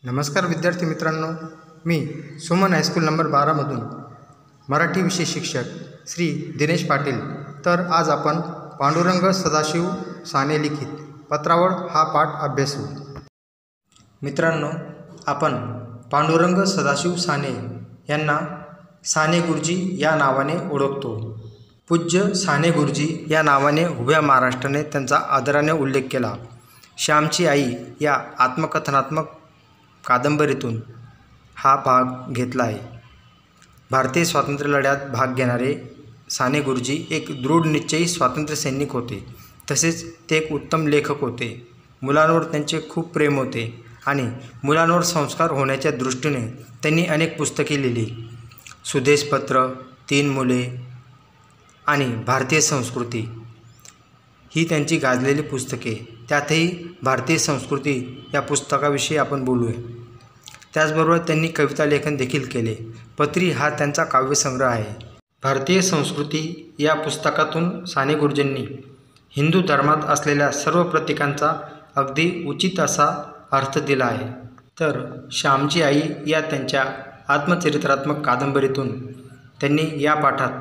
नमस्कार विद्यार्थी मित्रांनो, मी सुमन हायस्कूल नंबर 12मधून मराठी विषय शिक्षक श्री दिनेश पाटील। तर आज आपण पांडुरंग सदाशिव साने लिखित पत्रावळ हा पाठ अभ्यासू। मित्रांनो, आपण पांडुरंग सदाशिव साने यांना साने गुरुजी या नावाने ओळखतो। पूज्य साने गुरुजी या नावाने उभ्या महाराष्ट्राने त्यांचा आदराने उल्लेख केला। श्यामची आई या आत्मकथनात्मक कादंबरीतून हा भाग घेतला आहे। भारतीय स्वातंत्र्य लढ्यात भाग घेणारे साने गुरुजी एक दृढ निश्चयी स्वातंत्र्य सैनिक होते। तसेच ते एक उत्तम लेखक होते। मुलांवर त्यांचे खूप प्रेम होते आणि मुलांवर संस्कार होण्याच्या दृष्टीने त्यांनी अनेक पुस्तके लिहिली। सुदेशपत्र, 3 मुले आणि भारतीय संस्कृती ही त्यांची गाजलेली पुस्तके। त्यातही भारतीय संस्कृती या पुस्तकाविषयी आपण बोलूया। त्याचबरोबर त्यांनी कविता लेखन देखील केले। पत्री हा त्यांचा काव्यसंग्रह आहे। भारतीय संस्कृती या पुस्तकातून साने गुरुजींनी हिंदू धर्मात असलेल्या सर्व प्रतीकांचा अगदी उचित असा अर्थ दिला आहे। तर श्यामची आई या त्यांच्या आत्मचरित्रात्मक कादंबरीतून त्यांनी या पाठात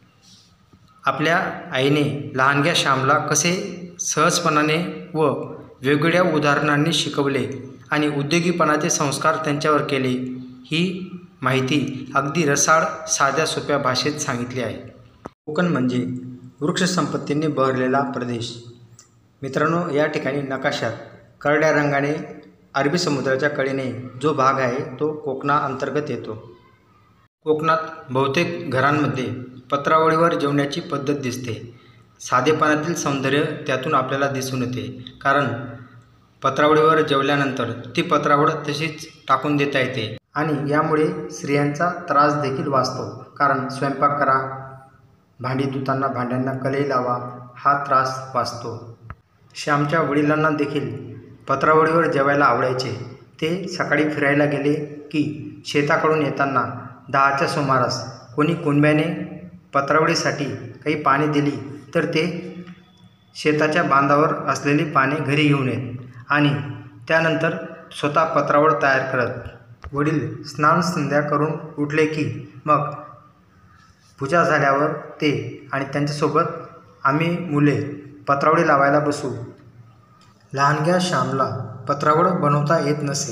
आपल्या आईने लहानग्या श्यामला कसे सहजपणाने व वेगवेगळ्या उदाहरणांनी शिकवले आणि उद्योगीपणाचे संस्कार त्यांच्यावर केले, ही माहिती अगदी रसाळ साध्या सोप्या भाषेत सांगितली आहे। कोकण म्हणजे वृक्षसंपत्तीने बहरलेला प्रदेश। मित्रांनो, या ठिकाणी नकाशात करड्या रंगाने अरबी समुद्राच्या कडेने जो भाग आहे तो कोकणाअंतर्गत येतो। कोकणात बहुतेक घरांमध्ये पत्रावळीवर जेवण्याची पद्धत दिसते। साधेपणातील सौंदर्य त्यातून आपल्याला दिसून येते, कारण पत्रावळीवर जेवल्यानंतर ती पत्रावळ तशीच टाकून देता येते आणि यामुळे स्त्रियांचा त्रास देखील वाचतो, कारण स्वयंपाक करा, भांडी धुताना भांड्यांना कलई लावा, हा त्रास वाचतो। श्यामच्या वडिलांना देखील पत्रावळीवर जेवायला आवडायचे। ते सकाळी फिरायला गेले की शेताकडून येताना 10च्या सुमारास कोणी कुणब्याने पत्रावळीसाठी काही पाणी दिली तर ते शेताच्या बांधावर असलेली पाने घरी घेऊन येत आणि त्यानंतर स्वतः पत्रावळ तयार करत। वडील स्नान संध्या करून उठले की मग पूजा झाल्यावर ते आणि त्यांच्यासोबत आम्ही मुले पत्रावळी लावायला बसू। लहानग्या श्यामला पत्रावळ बनवता येत नसे।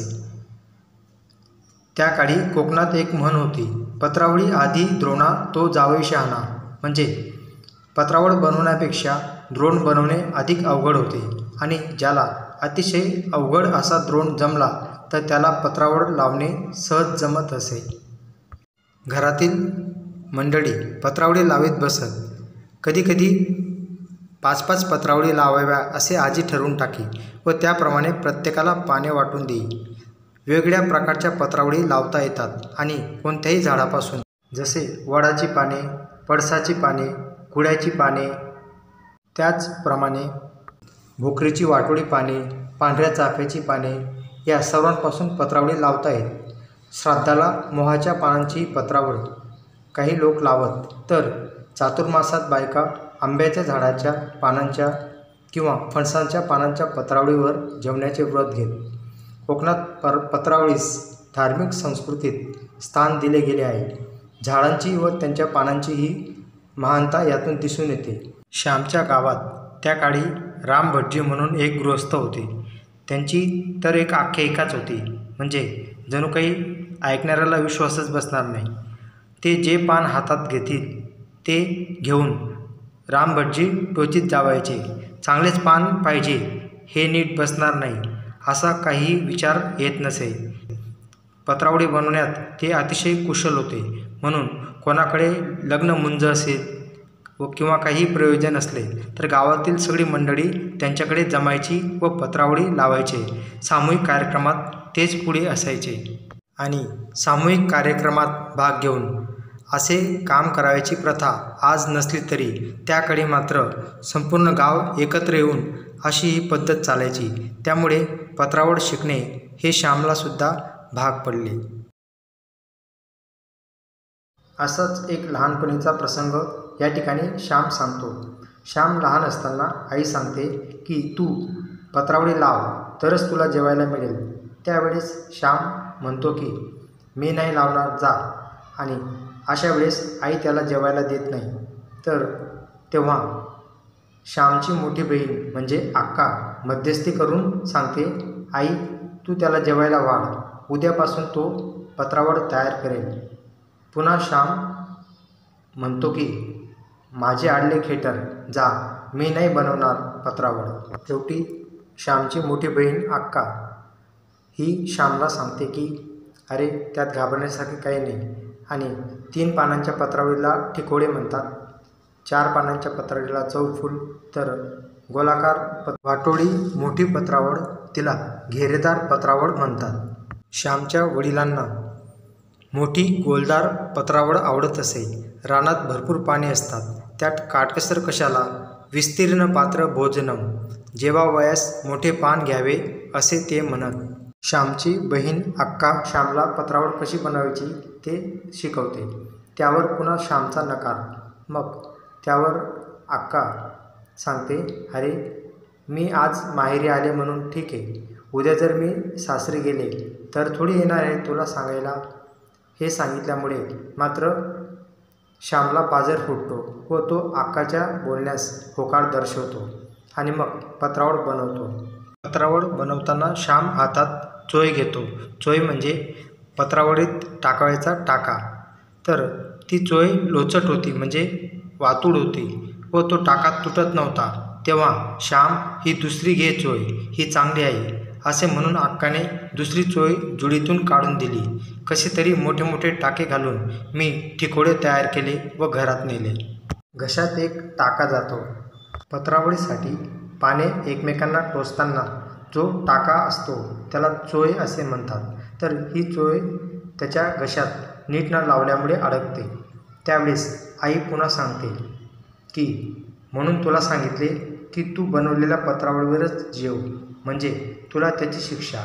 त्या काळी कोकणात एक म्हण होती, पत्रावळी आधी द्रोणा तो जावई शहाणा। म्हणजे पत्रावळ बनवण्यापेक्षा द्रोण बनवणे अधिक अवघड होते आणि ज्याला अतिशय अवघड असा द्रोण जमला तर त्याला पत्रावळ लावणे सहज जमत असे। घरातील मंडळी पत्रावळी लावीत बसत। कधीकधी 5-5 पत्रावळी लावाव्या असे आजी ठरवून टाकी व त्याप्रमाणे प्रत्येकाला पाने वाटून देई। वेगळ्या प्रकारच्या पत्रावळी लावता येतात आणि कोणत्याही झाडापासून, जसे वडाची पाने, पळसाची पाने, कुळ्याची पाने, त्याचप्रमाणे भोकरीची वाटोळी पाने, पांढऱ्या चाफ्याची पाने या सर्वांपासून पत्रावळी लावता येत। श्राद्धाला मोहाच्या पानांची पत्रावळ काही लोक लावत, तर चातुर्मासात बायका आंब्याच्या झाडाच्या पानांच्या किंवा फणसाच्या पानांच्या पत्रावळीवर जेवण्याचे व्रत घेत। कोकणात पत्रावळीस धार्मिक संस्कृतीत स्थान दिले गेले आहे। झाडांची व त्यांच्या पानांची ही महानता यातून दिसून येते। श्यामच्या गावात त्या काळी राम भटजी म्हणून एक गृहस्थ होते। त्यांची तर एक आख्यायिकाच होती, म्हणजे जणू काही ऐकणाऱ्याला विश्वासच बसणार नाही। ते जे पान हातात घेतील ते घेऊन राम भटजी टोचीत जावायचे। चांगलेच पान पाहिजे, हे नीट बसणार नाही असा काही विचार येत नसे। पत्रावळी बनवण्यात ते अतिशय कुशल होते, म्हणून कोणाकडे लग्न मुंज असेल व किंवा काही प्रयोजन असले तर गावातील सगळी मंडळी त्यांच्याकडे जमायची व पत्रावळी लावायचे। सामूहिक कार्यक्रमात तेच पुढे असायचे आणि सामूहिक कार्यक्रमात भाग घेऊन असे काम करायची प्रथा आज नसली तरी त्याकडे मात्र संपूर्ण गाव एकत्र येऊन अशी ही पद्धत चालायची। त्यामुळे पत्रावळ शिकणे हे श्यामलासुद्धा भाग पडले। असाच एक लहानपणीचा प्रसंग या ठिकाणी श्याम सांगतो। श्याम लहान असताना आई सांगते की तू पत्रावळी लाव तरच तुला जेवायला मिळेल। त्यावेळेस श्याम म्हणतो की मी नाही लावणार, जा. आणि अशा वेळेस आई त्याला जेवायला देत नाही. तर तेव्हा श्यामची मोठी बहीण म्हणजे अक्का मध्यस्थी करून सांगते, आई तू त्याला जेवायला वाढ, उद्यापासून तो पत्रावळ तयार करेल. पुन्हा श्याम म्हणतो की माझे आडले खेटर, जा, मी नाही बनवणार पत्रावळ. शेवटी श्यामची मोठी बहीण अक्का ही श्यामला सांगते की अरे त्यात घाबरण्यासारखे काही नाही. आणि 3 पानांच्या पत्रावळीला टिकोडे म्हणतात, 4 पानांच्या पत्रावळीला चौफूल, तर गोलाकार वाटोळी मोठी पत्रावळ तिला घेरेदार पत्रावळ म्हणतात. श्यामच्या वडिलांना मोठी गोलदार पत्रावळ आवडत असे. रानात भरपूर पाने असतात, त्यात काटकसर कशाला, विस्तीर्ण पात्र भोजनम, जेवावयास मोठे पान घ्यावे असे ते म्हणत. श्यामची बहीण अक्का श्यामला पत्रावळ कशी बनवायची ते शिकवते. त्यावर पुन्हा श्यामचा नकार. मग त्यावर अक्का सांगते, अरे मी आज माहेरी आले म्हणून ठीक आहे, उद्या जर मी सासरी गेले तर थोडी येणार आहे तुला सांगायला. हे सांगितल्यामुळे मात्र श्यामला पाजर फुटतो व तो अक्काच्या बोलण्यास होकार दर्शवतो आणि मग पत्रावळ बनवतो. पत्रावळ बनवताना श्याम हातात चोय घेतो. चोय म्हणजे पत्रावळीत टाकायचा टाका. तर ती चोय लोचट होती, म्हणजे वातूड होती व तो टाका तुटत नव्हता. तेव्हा श्याम ही दुसरी घे चोय, ही चांगली आहे असे म्हणून अक्काने दुसरी चोय जुडीतून काढून दिली. कसे तरी मोठे मोठे टाके घालून मी टिकोडे तयार केले व घरात नेले. घशात एक टाका जातो. पत्रावळीसाठी पाने एकमेकांना टोचताना जो टाका असतो त्याला चोय असे म्हणतात. तर ही चोय त्याच्या घशात नीट न लावल्यामुळे अडकते. त्यावेळेस आई पुन्हा सांगते की म्हणून तुला सांगितले की तू बनवलेल्या पत्रावळीवरच जेव, म्हणजे तुला त्याची शिक्षा.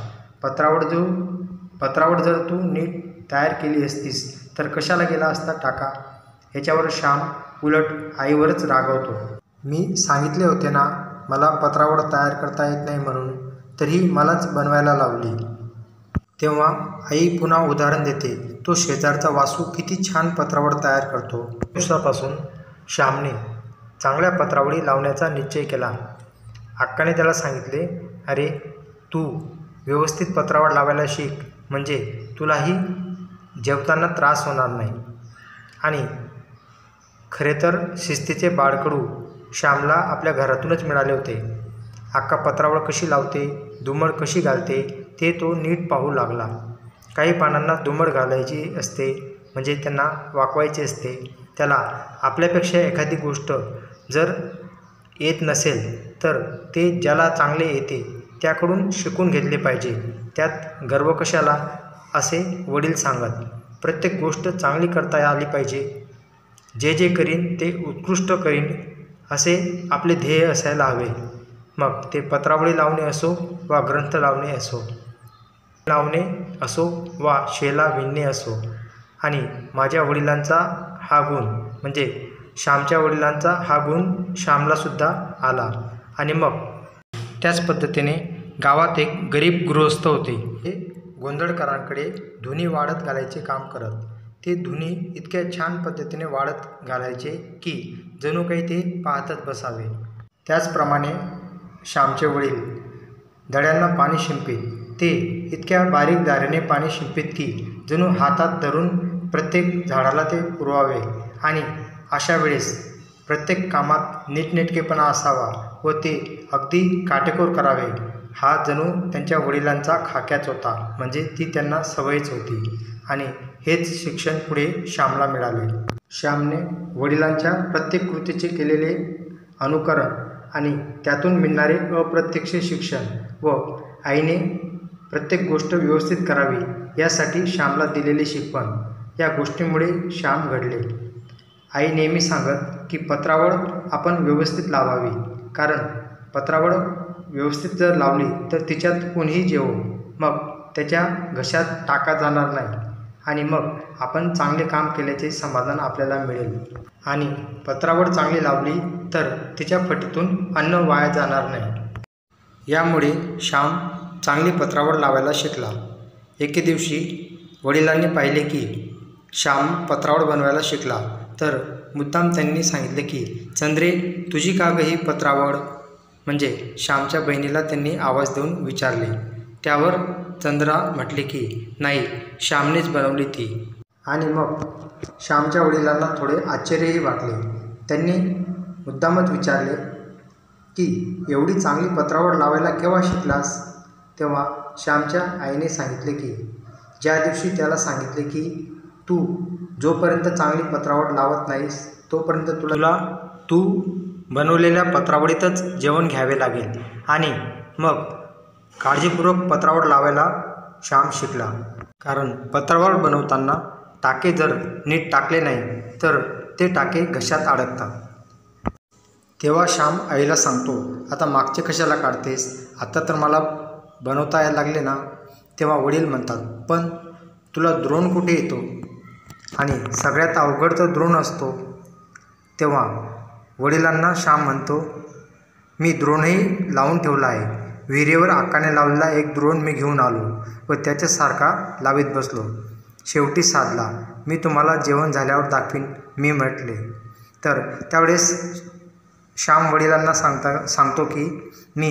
पत्रावळ जर तू नीट तयार केली असतीस तर कशाला गेला असता टाका. ह्याच्यावर श्याम उलट आईवरच रागवतो. मी सांगितले होते ना मला पत्रावळ तयार करता येत नाही म्हणून, तरी मलाच बनवायला लावली. तेव्हा आई पुन्हा उदाहरण देते, तो शेजारचा वासू किती छान पत्रावळ तयार करतो. दिवसापासून श्यामने चांगल्या पत्रावळी लावण्याचा निश्चय केला. अक्काने त्याला सांगितले, अरे तू व्यवस्थित पत्रावळ लावायला शिक, म्हणजे तुलाही जेवताना त्रास होणार नाही. आणि खरे तर शिस्तीचे बाळकडू श्यामला आपल्या घरातूनच मिळाले होते. अक्का पत्रावळ कशी लावते, दुमड कशी घालते ते तो नीट पाहू लागला. काही पानांना दुमड घालायची असते, म्हणजे त्यांना वाकवायचे असते. त्याला आपल्यापेक्षा एखादी गोष्ट जर येत नसेल तर ते ज्याला चांगले येते त्याकडून शिकून घेतले पाहिजे. त्यात गर्व कशाला असे वडील सांगत. प्रत्येक गोष्ट चांगली करता आली पाहिजे. जे जे करीन ते उत्कृष्ट करीन असे आपले ध्येय असायला हवे. मग ते पत्रावळी लावणे असो वा ग्रंथ लावणे असो वा शेला विणणे असो. आणि माझ्या वडिलांचा हा गुण म्हणजे श्यामच्या वडिलांचा हा गुण श्यामलासुद्धा आला. आणि मग त्याच पद्धतीने गावात एक गरीब गृहस्थ होते. ते गोंधळकरांकडे धुनी वाळत घालायचे काम करत. ते धुनी इतक्या छान पद्धतीने वाळत घालायचे की जणू काही ते पाहतच बसावे. त्याचप्रमाणे श्यामचे वडील दड्यांना पाणी शिंपीत. ते इतक्या बारीक दारीने पाणी शिंपीत की जणू हातात धरून प्रत्येक झाडाला ते पुरवावे. आणि अशा वेळेस प्रत्येक कामात नीटनेटकेपणा असावा व ते अगदी काटेकोर करावे. हा जणू त्यांच्या वडिलांचा खाक्याच होता, म्हणजे ती त्यांना सवयच होती. आणि हेच शिक्षण पुढे श्यामला मिळाले. श्यामने वडिलांच्या प्रत्येक कृतीचे केलेले अनुकरण आणि त्यातून मिळणारे अप्रत्यक्ष शिक्षण व आईने प्रत्येक गोष्ट व्यवस्थित करावी यासाठी श्यामला दिलेली शिकवण, या गोष्टीमुळे श्याम घडले. आई नेहमी सांगत की पत्रावळ आपण व्यवस्थित लावावी, कारण पत्रावळ व्यवस्थित जर लावली तर तिच्यात कोणीही जेवो, मग त्याच्या घशात टाका जाणार नाही आणि मग आपण चांगले काम केल्याचे समाधान आपल्याला मिळेल. आणि पत्रावळ चांगली लावली तर तिच्या फटीतून अन्न वाया जाणार नाही. यामुळे श्याम चांगली पत्रावळ लावायला शिकला. एके दिवशी वडिलांनी पाहिले की श्याम पत्रावळ बनवायला शिकला, तर मुद्दाम त्यांनी सांगितले की चंद्रे, तुझी का गं ही पत्रावळ? म्हणजे श्यामच्या बहिणीला त्यांनी आवाज देऊन विचारले. त्यावर चंद्रा म्हटले की नाही, श्यामनेच बनवली ती. आणि मग श्यामच्या वडिलांना थोडे आश्चर्यही वाटले. त्यांनी मुद्दामच विचारले की एवढी चांगली पत्रावळ लावायला केव्हा शिकलास? तेव्हा श्यामच्या आईने सांगितले की ज्या दिवशी त्याला सांगितले की तू जोपर्यंत चांगली पत्रावळ लावत नाहीस तोपर्यंत तुला तू बनवलेल्या पत्रावळीतच जेवण घ्यावे लागेल. आणि मग काळजीपूर्वक पत्रावळ लावायला श्याम शिकला. कारण पत्रावळ बनवताना टाके जर नीट टाकले नाही तर ते टाके घशात अडकतात. तेव्हा श्याम आईला सांगतो, आता मागचे कशाला काढतेस? आता तर मला बनवता यायला लागले ना. तेव्हा वडील म्हणतात, पण तुला द्रोण कुठे येतो? आणि सगळ्यात अवघड तर द्रोण असतो. तेव्हा वडिलांना श्याम म्हणतो, मी द्रोणही लावून ठेवला आहे. विहिरीवर अक्काने लावलेला एक द्रोण मी घेऊन आलो व त्याच्यासारखा लावीत बसलो. शेवटी साधला. मी तुम्हाला जेवण झाल्यावर दाखवीन, मी म्हटले. तर त्यावेळेस श्याम वडिलांना सांगतो की मी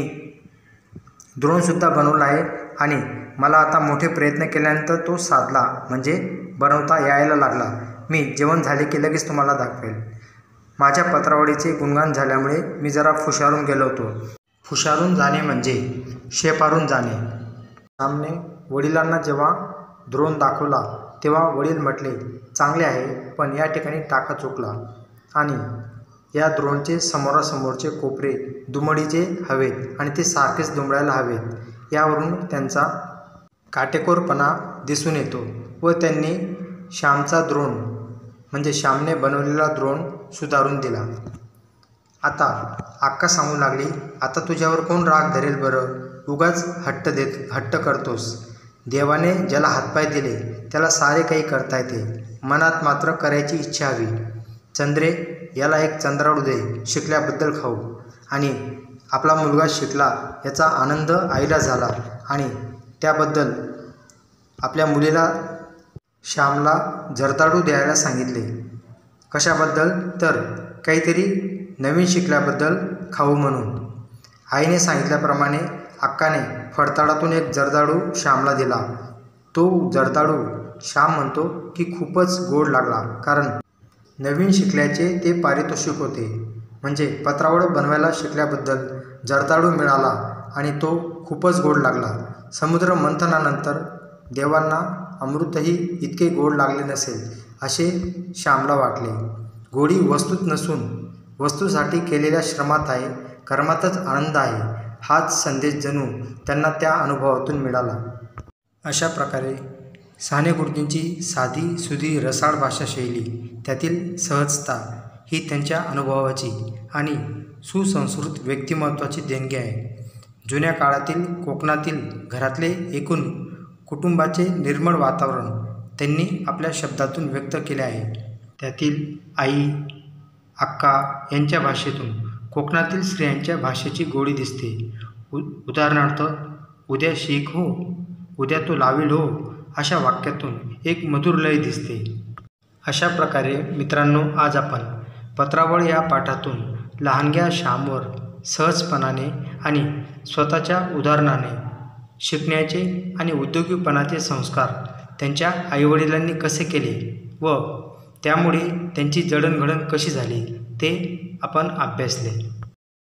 द्रोणसुद्धा बनवला आहे आणि मला आता मोठे प्रयत्न केल्यानंतर तो साधला, म्हणजे बनवता यायला लागला. मी जेवण झाले की लगेच तुम्हाला दाखवेल. माझ्या पत्रावळीचे गुणगान झाल्यामुळे मी जरा फुशारून गेलो होतो. फुशारून जाणे म्हणजे शेपारून जाणे. श्यामने वडिलांना जेव्हा द्रोण दाखवला तेव्हा वडील म्हटले, चांगले आहे, पण या ठिकाणी टाका चुकला आणि या द्रोणचे समोरासमोरचे कोपरे दुमडीचे हवेत आणि ते सारखेच दुमडायला हवेत. यावरून त्यांचा काटेकोरपणा दिसून येतो व त्यांनी श्यामचा द्रोण म्हणजे श्यामने बनवलेला द्रोण सुधारून दिला. आता अक्का सांगू लागली, आता तुझ्यावर कोण राग धरेल बरं? उगाच हट्ट करतोस. देवाने ज्याला हातपाय दिले त्याला सारे काही करता येते, मनात मात्र करायची इच्छा हवी. चंद्रे, याला एक चंद्राळू दे, शिकल्याबद्दल खाऊ. आणि आपला मुलगा शिकला याचा आनंद आईला झाला आणि त्याबद्दल आपल्या मुलीला श्यामला जर्दाळू द्यायला सांगितले. कशाबद्दल? तर काहीतरी नवीन शिकल्याबद्दल खाऊ म्हणून. आईने सांगितल्याप्रमाणे अक्काने फडताडातून एक जर्दाळू श्यामला दिला. तो जर्दाळू श्याम म्हणतो की खूपच गोड लागला, कारण नवीन शिकल्याचे ते पारितोषिक होते. म्हणजे पत्रावळ बनवायला शिकल्याबद्दल जर्दाळू मिळाला आणि तो खूपच गोड लागला. समुद्र मंथनानंतर देवांना अमृतही इतके गोड लागले नसेल असे श्यामला वाटले. गोडी वस्तूत नसून वस्तूसाठी केलेल्या श्रमात आहे, कर्मातच आनंद आहे, हाच संदेश जणू त्यांना त्या अनुभवातून मिळाला. अशा प्रकारे साने गुरुजींची साधी सुधी रसाळ भाषा शैली, त्यातील सहजता ही त्यांच्या अनुभवाची आणि सुसंस्कृत व्यक्तिमत्वाची देणगी आहे. जुन्या काळातील कोकणातील घरातले एकूण कुटुंबाचे निर्मळ वातावरण त्यांनी आपल्या शब्दातून व्यक्त केले आहे. त्यातील आई, अक्का यांच्या भाषेतून कोकणातील स्त्रियांच्या भाषेची गोडी दिसते. उदाहरणार्थ, उद्या शीख हो, उद्या तो लावील हो, अशा वाक्यातून एक मधुर लय दिसते. अशा प्रकारे मित्रांनो, आज आपण पत्रावळ या पाठातून लहानग्या श्यामवर सहजपणाने आणि स्वतःच्या उदाहरणाने शिकण्याचे आणि उद्योगीपणाचे संस्कार त्यांच्या आईवडिलांनी कसे केले व त्यामुळे त्यांची जडणघडण कशी झाली ते आपण अभ्यासले.